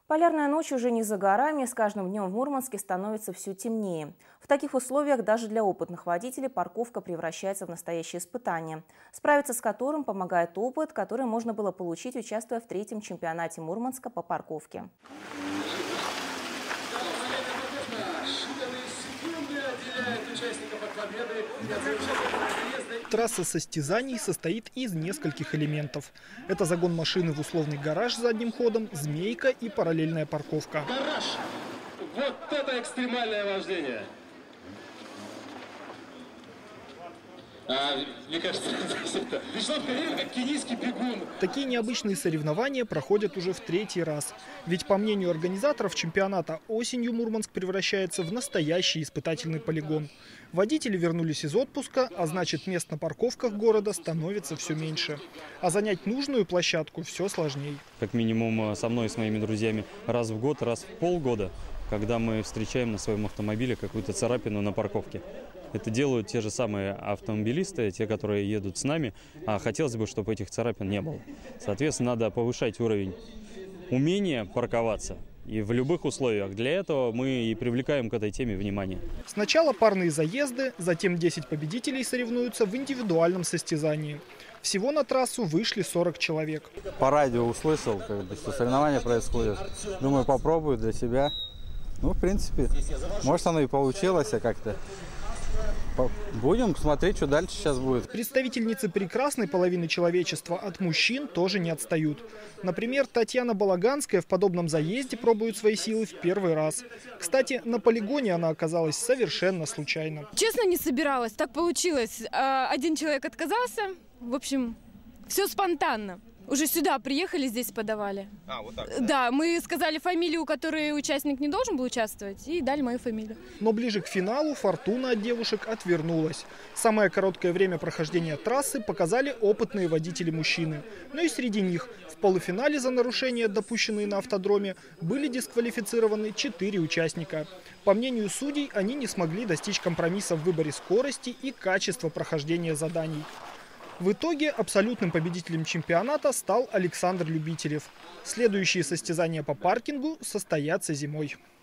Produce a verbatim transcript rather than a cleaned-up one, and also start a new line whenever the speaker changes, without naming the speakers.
Полярная ночь уже не за горами, с каждым днем в Мурманске становится все темнее. В таких условиях даже для опытных водителей парковка превращается в настоящее испытание, справиться с которым помогает опыт, который можно было получить, участвуя в третьем чемпионате Мурманска по парковке.
Трасса состязаний состоит из нескольких элементов. Это загон машины в условный гараж с задним ходом, змейка и параллельная парковка.
Гараж! Вот это экстремальное вождение! А, мне кажется, это пришла в карьеру как кенийский бегун.
Такие необычные соревнования проходят уже в третий раз. Ведь, по мнению организаторов чемпионата, осенью Мурманск превращается в настоящий испытательный полигон. Водители вернулись из отпуска, а значит, мест на парковках города становится все меньше. А занять нужную площадку все сложнее.
Как минимум со мной и с моими друзьями раз в год, раз в полгода, когда мы встречаем на своем автомобиле какую-то царапину на парковке. Это делают те же самые автомобилисты, те, которые едут с нами, а хотелось бы, чтобы этих царапин не было. Соответственно, надо повышать уровень умения парковаться. И в любых условиях. Для этого мы и привлекаем к этой теме внимание.
Сначала парные заезды, затем десять победителей соревнуются в индивидуальном состязании. Всего на трассу вышли сорок человек.
По радио услышал, как бы, что соревнования происходят. Думаю, попробую для себя. Ну, в принципе, может, оно и получилось, а как-то. Будем смотреть, что дальше сейчас будет.
Представительницы прекрасной половины человечества от мужчин тоже не отстают. Например, Татьяна Балаганская в подобном заезде пробует свои силы в первый раз. Кстати, на полигоне она оказалась совершенно случайно.
Честно, не собиралась. Так получилось. Один человек отказался. В общем, все спонтанно. Уже сюда приехали, здесь подавали.
А, вот так?
Да? Да, мы сказали фамилию, которой участник не должен был участвовать, и дали мою фамилию.
Но ближе к финалу фортуна от девушек отвернулась. Самое короткое время прохождения трассы показали опытные водители-мужчины. Но и среди них в полуфинале за нарушения, допущенные на автодроме, были дисквалифицированы четыре участника. По мнению судей, они не смогли достичь компромисса в выборе скорости и качества прохождения заданий. В итоге абсолютным победителем чемпионата стал Александр Любителев. Следующие состязания по паркингу состоятся зимой.